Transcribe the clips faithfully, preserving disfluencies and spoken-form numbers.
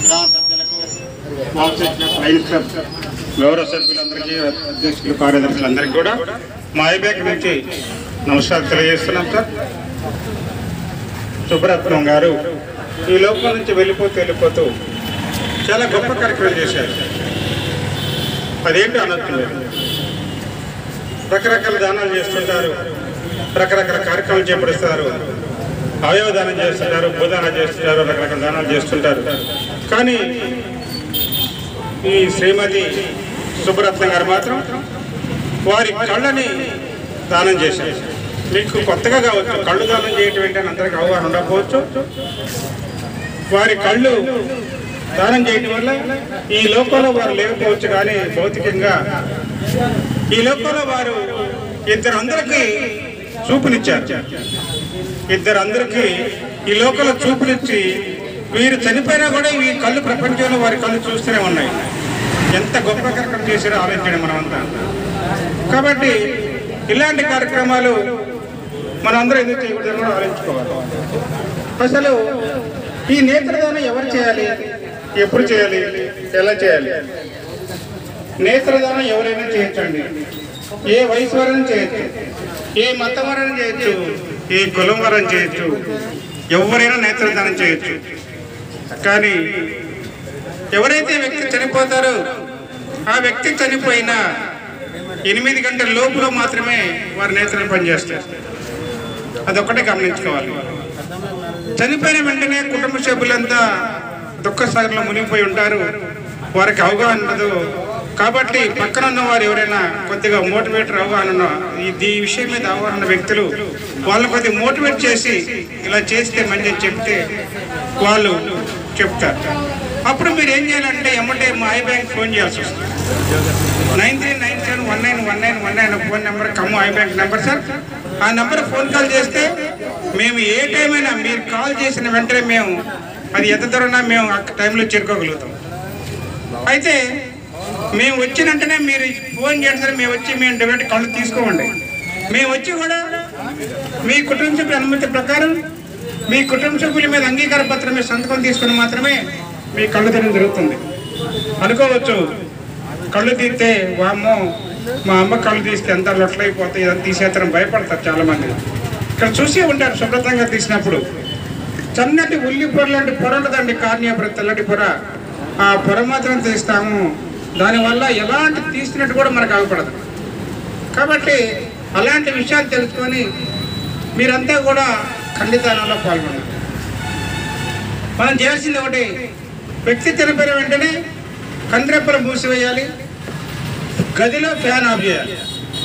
గ్రామ పెద్దలకు Lions club గౌరవ సభ్యులందరికీ అధ్యక్షులు కార్యదర్శులందరికీ కూడా మా ఐబ్యాక్ నుంచి నమస్కారం తెలియజేస్తున్నాం సార్. సుబ్రత్నం గారు ఈ లోపల నుంచి వెళ్ళిపోతూ వెళ్ళిపోతూ చాలా గొప్ప కార్యక్రమం చేశారు. అదేంటో అనొచ్చు. రకరకాల దానాలు చేస్తుంటారు, రకరకాల కార్యక్రమాలు చేపడుస్తారు, అవయవ దానం చేస్తుంటారు, భూదానం చేస్తుంటారు, రకరకాల దానాలు చేస్తుంటారు. కానీ ఈ శ్రీమతి సుబ్బరత్నం గారు మాత్రం వారి కళ్ళని దానం చేశారు. మీకు కొత్తగా కావచ్చు, కళ్ళు దానం చేయటం ఏంటని అందరికీ అవగాహన ఉండకపోవచ్చు. వారి కళ్ళు దానం చేయటం వల్ల ఈ లోకంలో వారు లేకపోవచ్చు, కానీ భౌతికంగా ఈ లోకంలో వారు ఇద్దరు అందరికీ చూపునిచ్చారు. ఇద్దరు అందరికీ ఈ లోకంలో చూపునిచ్చి వీరు చనిపోయినా కూడా ఈ కళ్ళు ప్రపంచంలో వారి కళ్ళు చూస్తూనే ఉన్నాయి. ఎంత గొప్ప కార్యక్రమం చేశారో ఆలోచించండి మనమంతా. కాబట్టి ఇలాంటి కార్యక్రమాలు మనందరూ ఎందుకు చేయకూడదని కూడా ఆలోచించుకోవాలి. అసలు ఈ నేత్రదానం ఎవరు చేయాలి, ఎప్పుడు చేయాలి, ఎలా చేయాలి? నేత్రదానం ఎవరైనా చేయొచ్చండి. ఏ వయసు వారైనా చేయొచ్చు, ఏ మతం వారైనా చేయొచ్చు, ఏ కులం వారైనా చేయొచ్చు, ఎవరైనా నేత్రదానం చేయొచ్చు. కానీ ఎవరైతే వ్యక్తి చనిపోతారో ఆ వ్యక్తి చనిపోయిన ఎనిమిది గంటల లోపులో మాత్రమే వారి నేత్రాలు పనిచేస్తారు. అదొక్కటే గమనించుకోవాలి. చనిపోయిన వెంటనే కుటుంబ సభ్యులంతా దుఃఖ సాగర్లో మునిగిపోయి ఉంటారు, వారికి అవగాహన ఉండదు. కాబట్టి పక్కన ఉన్న వారు ఎవరైనా కొద్దిగా మోటివేటర్ అవగాహన ఉన్న ఈ విషయం మీద అవగాహన ఉన్న వ్యక్తులు వాళ్ళని కొద్దిగా మోటివేట్ చేసి ఇలా చేస్తే మంచి అని చెప్తే వాళ్ళు చెప్తారు. అప్పుడు మీరు ఏం చేయాలంటే ఎమ్మటే మా ఐ బ్యాంక్ ఫోన్ చేయాల్సి వస్తుంది. Nine three nine seven one nine one nine one nine phone number Khammam I bank number sir. ఆ నెంబర్ ఫోన్ కాల్ చేస్తే మేము ఏ టైం అయినా మీరు కాల్ చేసిన వెంటనే మేము అది ఎంత దూరన్నా మేము ఆ టైంలో చేరుకోగలుగుతాం. అయితే మేము వచ్చిన వెంటనే మీరు ఫోన్ చేయండి సార్, మేము వచ్చి మేము డైరెక్ట్ కళ్ళు తీసుకోమండి. మేము వచ్చి కూడా మీ కుటుంబ సభ్యుల అనుమతి ప్రకారం మీ కుటుంబ సభ్యుల మీద అంగీకార పత్రం మీద సంతకం తీసుకుని మాత్రమే మీ కళ్ళు తీయడం జరుగుతుంది. అనుకోవచ్చు, కళ్ళు తీస్తే వామ్మో మా అమ్మ కళ్ళు తీస్తే ఎంత లొట్లైపోతాయి, ఇదంతా తీసేస్తారని భయపడతారు చాలామంది. ఇక్కడ చూసే ఉంటారు శుభ్రతంగా తీసినప్పుడు చన్నటి ఉల్లి పొర లాంటి పొర ఉంటుందండి, కార్నియా పొర, తెల్లటి పొర. ఆ పొర మాత్రం తీస్తాము, దానివల్ల ఎలాంటి తీసినట్టు కూడా మనకు అవపడదు. కాబట్టి అలాంటి విషయాలు తెలుసుకొని మీరంతా కూడా ఖండితానంలో పాల్గొన్నారు. మనం చేయాల్సింది ఒకటి, వ్యక్తి చనిపోయిన వెంటనే కండ్రెప్పలు మూసివేయాలి, గదిలో ఫ్యాన్ ఆఫ్ చేయాలి,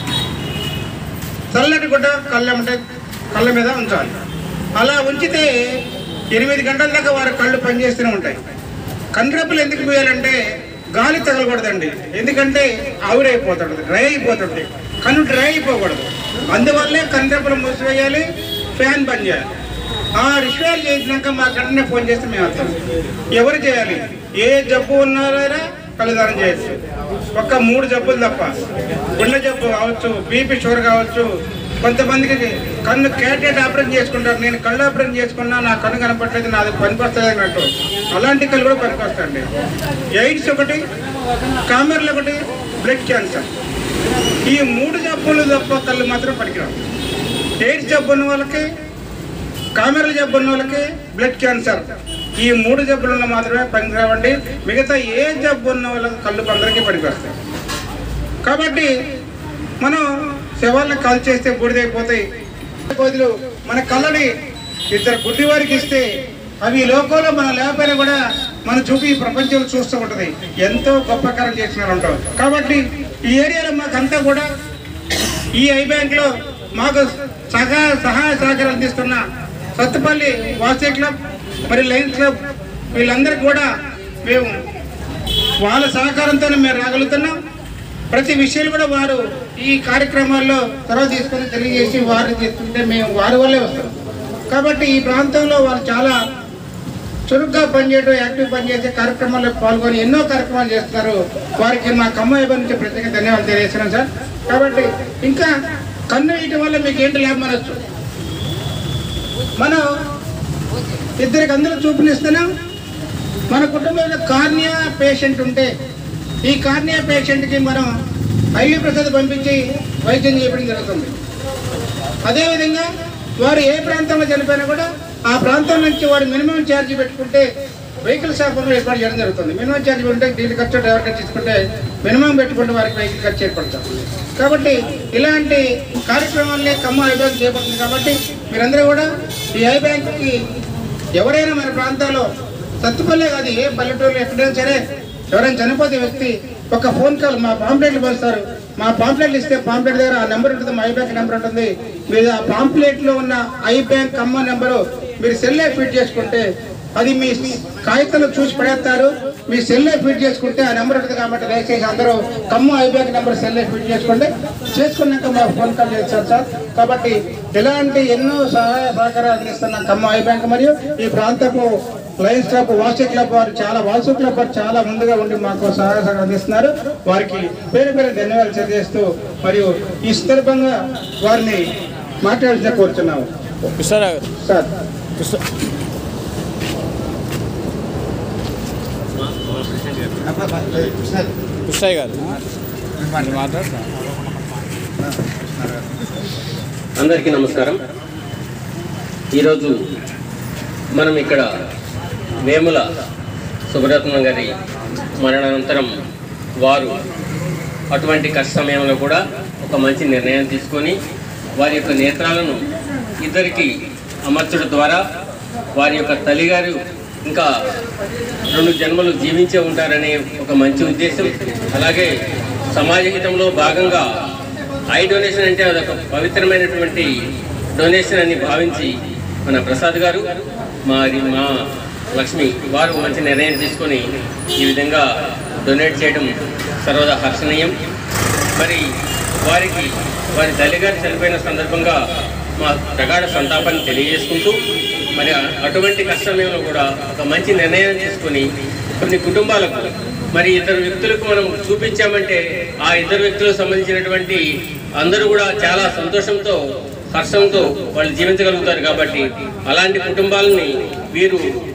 చల్లటి గుడ్డ కళ్ళ కళ్ళ మీద ఉంచాలి. అలా ఉంచితే ఎనిమిది గంటల దాకా వారి కళ్ళు పనిచేస్తూనే ఉంటాయి. కండ్రెప్పలు ఎందుకు పోయాలంటే గాలి తగలకూడదండి, ఎందుకంటే ఆవిరైపోతుంది, డ్రై అయిపోతుంది, కన్ను డ్రై అయిపోకూడదు. అందువల్లే కండ్రెప్పలు మూసివేయాలి, ఫ్యాన్ బంద్ చేయాలి. ఆ విషయాలు చేసినాక మా కన్నా ఫోన్ చేస్తే మేము వస్తాం. ఎవరు చేయాలి? ఏ జబ్బు ఉన్నారైనా కళ్ళదానం చేయొచ్చు. ఒక్క మూడు జబ్బులు తప్ప, గుండె జబ్బు కావచ్చు, బీపీ షుగర్ కావచ్చు, కొంతమందికి కన్ను క్యాటరేట్ ఆపరేషన్ చేసుకుంటారు. నేను కళ్ళు ఆపరేషన్ చేసుకున్నా, నా కన్ను కనపట్లేదు, నాది పనికొస్తుంది అన్నట్టు. అలాంటి కళ్ళు కూడా పనికొస్తాయండి. ఎయిడ్స్ ఒకటి, కామెర్లు ఒకటి, బ్లడ్ క్యాన్సర్, ఈ మూడు జబ్బులు తప్ప కళ్ళు మాత్రం పనికిరావు. ఎయిడ్స్ జబ్బు ఉన్న వాళ్ళకి, కామెర్ల జబ్బు ఉన్న వాళ్ళకి, బ్లడ్ క్యాన్సర్, ఈ మూడు జబ్బులలో మాత్రమే పనికిరావండి. మిగతా ఏ జబ్బు ఉన్న వాళ్ళకి కళ్ళు అందరికీ పనికొస్తాయి. కాబట్టి మనం శవాలను కాల్ చేస్తే బూడిదైపోతాయి. బదులు మన కళ్ళని ఇద్దరు గుడ్డి వారికి ఇస్తే అవి లోకంలో మనం లేకపోయినా కూడా మన చూపి ఈ ప్రపంచంలో చూస్తూ ఉంటుంది. ఎంతో గొప్ప కార్యం చేసిన ఉంటాం. కాబట్టి ఈ ఏరియాలో మాకంతా కూడా ఈ ఐ బ్యాంక్లో మాకు సహా సహాయ సహకారాలు అందిస్తున్న సత్తుపల్లి వాసే క్లబ్ మరి లయన్స్ క్లబ్ వీళ్ళందరికీ కూడా మేము వాళ్ళ సహకారంతోనే మేము రాగలుగుతున్నాం. ప్రతి విషయాలు కూడా వారు ఈ కార్యక్రమాల్లో చొరవ తీసుకొని తెలియజేసి వారు చేస్తుంటే మేము వారి వల్లే వస్తాం. కాబట్టి ఈ ప్రాంతంలో వారు చాలా చురుగ్గా పనిచేయడం, యాక్టివ్ పనిచేసే కార్యక్రమాల్లో పాల్గొని ఎన్నో కార్యక్రమాలు చేస్తున్నారు. వారికి మా ఖమ్మం నుంచి ప్రత్యేక ధన్యవాదాలు తెలియజేస్తున్నాం సార్. కాబట్టి ఇంకా కన్ను వేయటం వల్ల మీకు ఏంటి లాభం అనొచ్చు. మనం ఇద్దరికి అందరూ చూపునిస్తున్నాం, మన కుటుంబంలో కార్నియా పేషెంట్ ఉంటే ఈ కార్నియా పేషెంట్కి మనం ఐవి ప్రసాద్ పంపించి వైద్యం చేయడం జరుగుతుంది. అదేవిధంగా వారు ఏ ప్రాంతంలో చనిపోయినా కూడా ఆ ప్రాంతం నుంచి వారు మినిమం ఛార్జీ పెట్టుకుంటే వెహికల్ షాపులో ఏర్పాటు చేయడం జరుగుతుంది. మినిమం ఛార్జీ ఉంటే డీజిల్ ఖర్చు డ్రైవర్ ఖర్చు తీసుకుంటే మినిమం పెట్టుకుంటే వారికి వెహికల్ ఖర్చు ఏర్పడతాం. కాబట్టి ఇలాంటి కార్యక్రమాలనే ఖమ్మం ఐ బ్యాంక్ చేపడుతుంది. కాబట్టి మీరందరూ కూడా ఈ ఐ బ్యాంక్కి ఎవరైనా మన ప్రాంతాల్లో సత్తుపల్లే కాదు, ఏ పల్లెటూరులో ఎక్కడైనా సరే ఎవరైనా చనిపోతే వ్యక్తి ఒక ఫోన్ కాల్, మా పాంప్లెట్లు పోస్తారు, మా పాంప్లెట్లు ఇస్తే పాంప్లెట్ దగ్గర ఆ నెంబర్ ఉంటుంది, మా ఐ బ్యాంక్ నెంబర్ ఉంటుంది. మీరు ఆ పాంప్లెట్లో ఉన్న ఐ బ్యాంక్ ఖమ్మం నెంబరు మీరు సెల్లే ఫీడ్ చేసుకుంటే అది మీ కాగితాలు చూసి పడేస్తారు. మీ సెల్లే ఫీడ్ చేసుకుంటే ఆ నెంబర్ ఉంటుంది. కాబట్టి దయచేసి అందరూ ఖమ్మం ఐ బ్యాంక్ నెంబర్ సెల్లే ఫీడ్ చేసుకోండి. చేసుకున్నాక మాకు ఫోన్ కాల్ చేస్తారు సార్. కాబట్టి ఇలాంటి ఎన్నో సహాయ సహకారాలు అందిస్తున్న ఖమ్మం ఐ బ్యాంక్ మరియు ఈ ప్రాంతపు లయన్స్ క్లబ్, వాసు క్లబ్ వారు చాలా వాసు క్లబ్ వారు చాలా ముందుగా ఉండి మాకు సహాయ సహకారం అందిస్తున్నారు. వారికి పేరు పేరు ధన్యవాదాలు తెలియజేస్తూ మరియు ఈ సందర్భంగా వారిని మాట్లాడాల్సిన కోరుతున్నాము. సార్ కృష్ణయ్య గారు అందరికీ నమస్కారం. ఈరోజు మనం ఇక్కడ వేముల సుబ్రహ్మణ్యం గారి మరణానంతరం వారు అటువంటి కష్ట సమయంలో కూడా ఒక మంచి నిర్ణయం తీసుకొని వారి యొక్క నేత్రాలను ఇద్దరికి అమర్చడం ద్వారా వారి యొక్క తల్లిగారు ఇంకా రెండు జన్మలు జీవించే ఉంటారనే ఒక మంచి ఉద్దేశం. అలాగే సమాజ హితంలో భాగంగా ఐ డొనేషన్ అంటే అదొక పవిత్రమైనటువంటి డొనేషన్ అని భావించి మన ప్రసాద్ గారు, మా మా లక్ష్మి వారు మంచి నిర్ణయం తీసుకొని ఈ విధంగా డొనేట్ చేయడం సర్వదా హర్షణీయం. మరి వారికి వారి తల్లిగారు చనిపోయిన సందర్భంగా మా ప్రగాఢ సంతాపాన్ని తెలియజేసుకుంటూ మరి అటువంటి కష్ట సమయంలో కూడా ఒక మంచి నిర్ణయం తీసుకొని కొన్ని కుటుంబాలకు మరి ఇద్దరు వ్యక్తులకు మనం చూపించామంటే ఆ ఇద్దరు వ్యక్తులకు సంబంధించినటువంటి అందరూ కూడా చాలా సంతోషంతో హర్షంతో వాళ్ళు జీవించగలుగుతారు. కాబట్టి అలాంటి కుటుంబాలని వీరు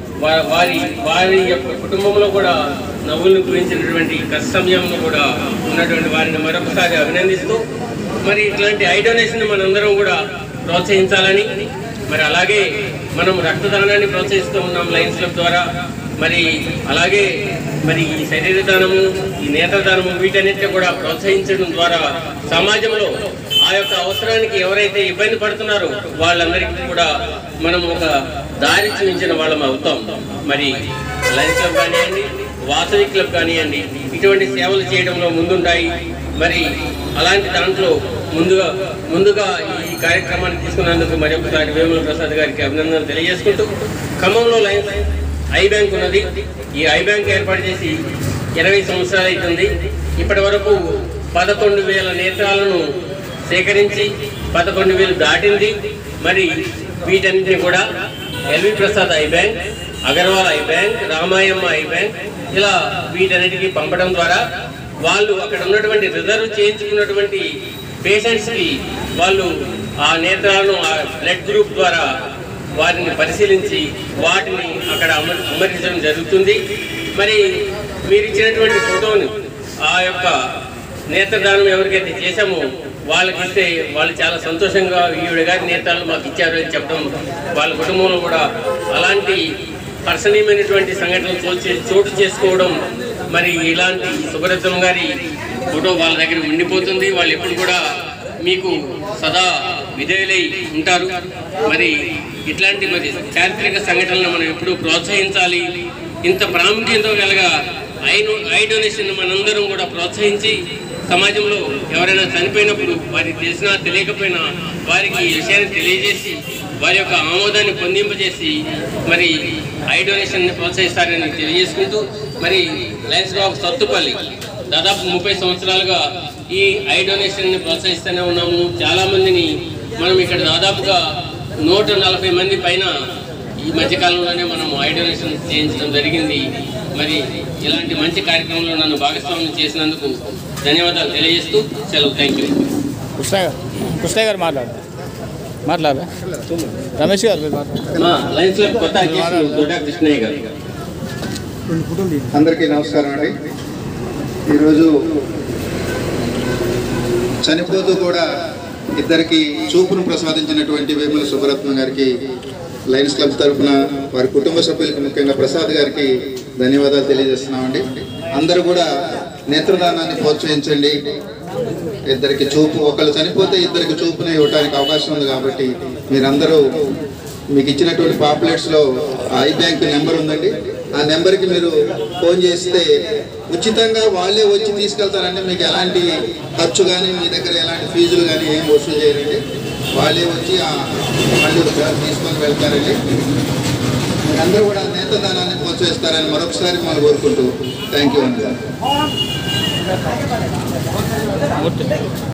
వారి వారి యొక్క కుటుంబంలో కూడా నవ్వులను గురించినటువంటి కష్ట సమయంలో కూడా ఉన్నటువంటి వారిని మరొకసారి అభినందిస్తూ మరి ఇట్లాంటి ఐ డొనేషన్ మనందరం కూడా ప్రోత్సహించాలని, మరి అలాగే మనం రక్తదానాన్ని ప్రోత్సహిస్తూ ఉన్నాం లయన్స్ క్లబ్ ద్వారా. మరి అలాగే మరి ఈ శరీర దానము, ఈ నేత్రదానము వీటన్నిటిని కూడా ప్రోత్సహించడం ద్వారా సమాజంలో ఆ యొక్క అవసరానికి ఎవరైతే ఇబ్బంది పడుతున్నారో వాళ్ళందరికీ కూడా మనం ఒక దారి చూపించిన వాళ్ళం అవుతాం. మరి లయన్స్ క్లబ్ కానివ్వండి, వాసవి క్లబ్ కానివ్వండి, ఇటువంటి సేవలు చేయడంలో ముందుంటాయి. మరి అలాంటి దాంట్లో ముందుగా ముందుగా ఈ కార్యక్రమాన్ని తీసుకున్నందుకు మరొకసారి వేముల ప్రసాద్ గారికి అభినందనలు తెలియజేసుకుంటూ, ఖమ్మంలో లయన్స్ ఐ బ్యాంక్ ఉన్నది. ఈ ఐ బ్యాంక్ ఏర్పాటు చేసి ఇరవై సంవత్సరాలు అవుతుంది. ఇప్పటి వరకు పదకొండు వేల నేత్రాలను సేకరించి పదకొండు వేలు దాటింది. మరి వీటన్నిటిని కూడా L V Prasad eye bank, Agarwal eye bank, Ramayamma eye bank ఇలా వీటన్నిటికీ పంపడం ద్వారా వాళ్ళు అక్కడ ఉన్నటువంటి రిజర్వ్ చేయించుకున్నటువంటి పేషెంట్స్కి వాళ్ళు ఆ నేత్రాలను ఆ బ్లడ్ గ్రూప్ ద్వారా వారిని పరిశీలించి వాటిని అక్కడ అమర్ అమర్చడం జరుగుతుంది. మరి మీరు ఇచ్చినటువంటి ఫోటోని ఆ యొక్క నేత్రదానం ఎవరికైతే చేశామో వాళ్ళకి ఇస్తే వాళ్ళు చాలా సంతోషంగా ఈవిడ గారి నేత్రాలు మాకు ఇచ్చారు అని చెప్పడం, వాళ్ళ కుటుంబంలో కూడా అలాంటి హర్షణీయమైనటువంటి సంఘటనలు చోటు చోటు చేసుకోవడం. మరి ఇలాంటి సుబ్రహ్మణ్యం గారి ఫోటో వాళ్ళ దగ్గర ఉండిపోతుంది. వాళ్ళు ఎప్పుడు కూడా మీకు సదా విధేయులై ఉంటారు. మరి ఇట్లాంటి మరి చారిత్రక సంఘటనలను మనం ఎప్పుడూ ప్రోత్సహించాలి. ఇంత ప్రాముఖ్యత కలగ ఐ ఐ డొనేషన్ మనందరం కూడా ప్రోత్సహించి సమాజంలో ఎవరైనా చనిపోయినప్పుడు వారికి తెలిసినా తెలియకపోయినా వారికి ఈ విషయాన్ని తెలియజేసి వారి యొక్క ఆమోదాన్ని పొందింపజేసి మరి ఐ డొనేషన్ని ప్రోత్సహిస్తారని తెలియజేసుకుంటూ, మరి లయన్స్ క్లబ్ సత్తుపల్లి దాదాపు ముప్పై సంవత్సరాలుగా ఈ ఐ డొనేషన్ని ప్రోత్సహిస్తూనే ఉన్నాము. చాలామందిని మనం ఇక్కడ దాదాపుగా నూట నలభై మంది పైన ఈ మధ్యకాలంలోనే మనం ఐ డొనేషన్ చేయించడం జరిగింది. మరి ఇలాంటి మంచి కార్యక్రమంలో నన్ను భాగస్వామ్యం చేసినందుకు ధన్యవాదాలు తెలియజేస్తూ సెలవు. Thank you. కృష్ణయ్య కృష్ణయ్య గారు మాట్లాడు మాట్లాడు రమేష్ గారు లయన్స్ క్లబ్ కొత్త అధ్యక్షులు దొడ్డా కృష్ణయ్య గారు. అందరికీ నమస్కారం అండి. ఈరోజు చనిపోతూ కూడా ఇద్దరికి చూపును ప్రసాదించినటువంటి వేముల సుబ్బరత్నం గారికి లయన్స్ క్లబ్ తరఫున వారి కుటుంబ సభ్యులకి ముఖ్యంగా ప్రసాద్ గారికి ధన్యవాదాలు తెలియజేస్తున్నామండి. అందరూ కూడా నేత్రదానాన్ని ప్రోత్సహించండి. ఇద్దరికి చూపు, ఒకళ్ళు చనిపోతే ఇద్దరికి చూపుని ఇవ్వడానికి అవకాశం ఉంది కాబట్టి మీరందరూ మీకు ఇచ్చినటువంటి పాంప్లెట్స్లో ఐ బ్యాంక్ నెంబర్ ఉందండి. ఆ నెంబర్కి మీరు ఫోన్ చేస్తే ఉచితంగా వాళ్ళే వచ్చి తీసుకెళ్తారండి. మీకు ఎలాంటి ఖర్చు కానీ మీ దగ్గర ఎలాంటి ఫీజులు కానీ ఏం వసూలు చేయరండి. వాళ్ళే వచ్చి మళ్ళీ తీసుకొని వెళ్తారండి. మీరందరూ కూడా నేతదానాన్ని ప్రోత్సహిస్తారని మరొకసారి మనం కోరుకుంటూ థ్యాంక్ యూ అండి.